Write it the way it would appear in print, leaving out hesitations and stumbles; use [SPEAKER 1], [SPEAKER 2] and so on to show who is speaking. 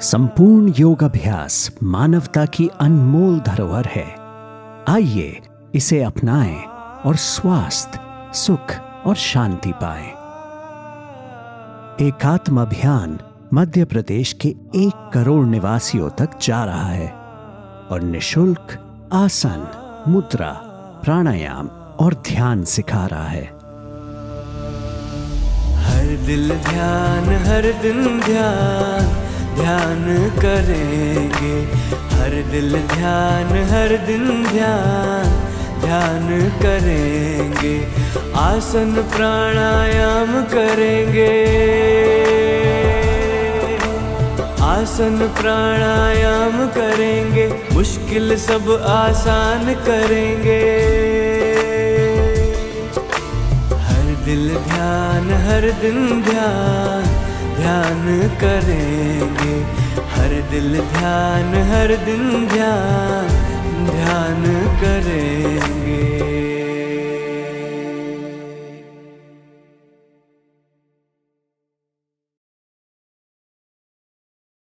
[SPEAKER 1] संपूर्ण योग अभ्यास मानवता की अनमोल धरोहर है। आइए इसे अपनाएं और स्वास्थ्य, सुख और शांति पाएं। एकात्म अभियान मध्य प्रदेश के 1 करोड़ निवासियों तक जा रहा है और निशुल्क आसन, मुद्रा, प्राणायाम और ध्यान सिखा रहा है।
[SPEAKER 2] हर दिल ध्यान, हर दिन ध्यान, ध्यान करेंगे। हर दिल ध्यान, हर दिन ध्यान, ध्यान करेंगे। आसन प्राणायाम करेंगे। आसन प्राणायाम करेंगे। मुश्किल सब आसान करेंगे। हर दिल ध्यान, हर दिन ध्यान, ध्यान करेंगे। हर दिल ध्यान, हर दिन ध्यान, ध्यान करेंगे।